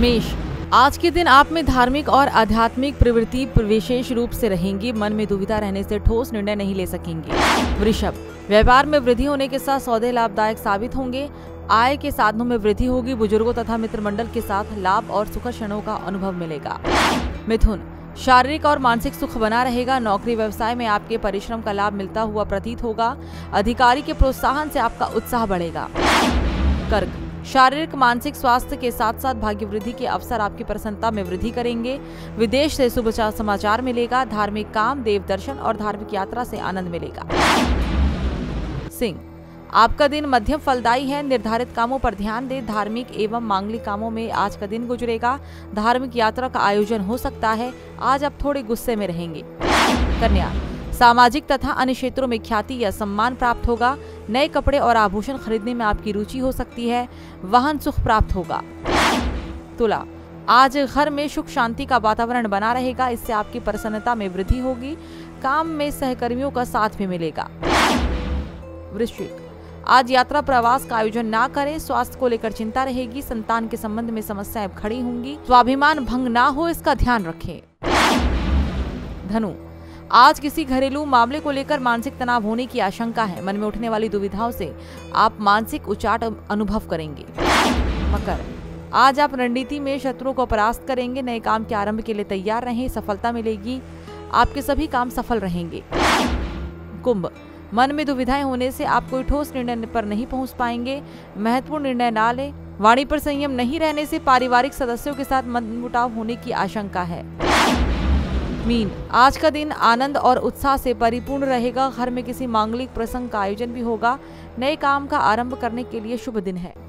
मेष, आज के दिन आप में धार्मिक और आध्यात्मिक प्रवृत्ति विशेष रूप से रहेंगी। मन में दुविधा रहने से ठोस निर्णय नहीं ले सकेंगे। वृषभ, व्यापार में वृद्धि होने के साथ सौदे लाभदायक साबित होंगे। आय के साधनों में वृद्धि होगी। बुजुर्गों तथा मित्र मंडल के साथ लाभ और सुखद क्षणों का अनुभव मिलेगा। मिथुन, शारीरिक और मानसिक सुख बना रहेगा। नौकरी व्यवसाय में आपके परिश्रम का लाभ मिलता हुआ प्रतीत होगा। अधिकारी के प्रोत्साहन से आपका उत्साह बढ़ेगा। कर्क, शारीरिक मानसिक स्वास्थ्य के साथ साथ भाग्य वृद्धि के अवसर आपकी प्रसन्नता में वृद्धि करेंगे। विदेश से शुभ समाचार मिलेगा। धार्मिक काम, देव दर्शन और धार्मिक यात्रा से आनंद मिलेगा। सिंह, आपका दिन मध्यम फलदायी है। निर्धारित कामों पर ध्यान दें। धार्मिक एवं मांगलिक कामों में आज का दिन गुजरेगा। धार्मिक यात्रा का आयोजन हो सकता है। आज आप थोड़े गुस्से में रहेंगे। कन्या, सामाजिक तथा अन्य क्षेत्रों में ख्याति या सम्मान प्राप्त होगा। नए कपड़े और आभूषण खरीदने में आपकी रुचि हो सकती है। वाहन सुख प्राप्त होगा। तुला, आज घर में सुख शांति का वातावरण बना रहेगा। इससे आपकी प्रसन्नता में वृद्धि होगी। काम में सहकर्मियों का साथ भी मिलेगा। वृश्चिक, आज यात्रा प्रवास का आयोजन ना करें। स्वास्थ्य को लेकर चिंता रहेगी। संतान के संबंध में समस्याएं खड़ी होंगी। स्वाभिमान भंग ना हो, इसका ध्यान रखें। धनु, आज किसी घरेलू मामले को लेकर मानसिक तनाव होने की आशंका है। मन में उठने वाली दुविधाओं से आप मानसिक उचाट अनुभव करेंगे। मकर, आज आप रणनीति में शत्रुओं को परास्त करेंगे। नए काम के आरंभ के लिए तैयार रहें। सफलता मिलेगी। आपके सभी काम सफल रहेंगे। कुंभ, मन में दुविधाएं होने से आप कोई ठोस निर्णय पर नहीं पहुंच पाएंगे। महत्वपूर्ण निर्णय ना लें। वाणी पर संयम नहीं रहने से पारिवारिक सदस्यों के साथ मनमुटाव होने की आशंका है। मीन, आज का दिन आनंद और उत्साह से परिपूर्ण रहेगा। घर में किसी मांगलिक प्रसंग का आयोजन भी होगा। नए काम का आरंभ करने के लिए शुभ दिन है।